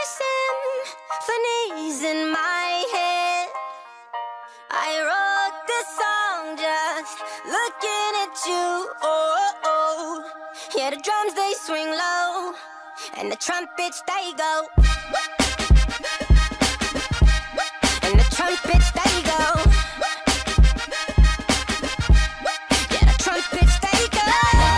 symphonies in my head. I wrote this song just looking at you. Oh, oh. Yeah, the drums they swing low, and the trumpets they go. And the trumpets they go. Yeah, the trumpets they go.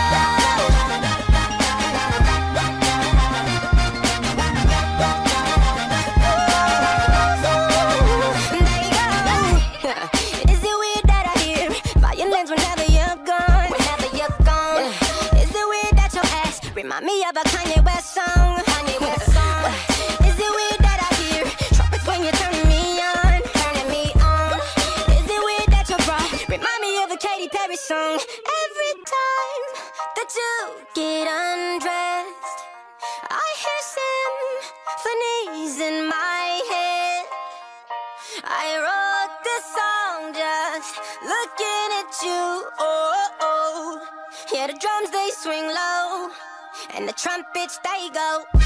Is it weird that I hear violins whenever you're gone? Whenever you're gone. Is it weird that your ass remind me of a Kanye West song? Kanye West song. Is it weird that I hear trumpets when you're turning me on? Turning me on. Is it weird that your bra remind me of a Katy Perry song? Every time that you get undressed, I hear symphonies in my head. I wrote this song just looking at you. Oh, oh. Yeah, the drums they swing low, and the trumpets they go.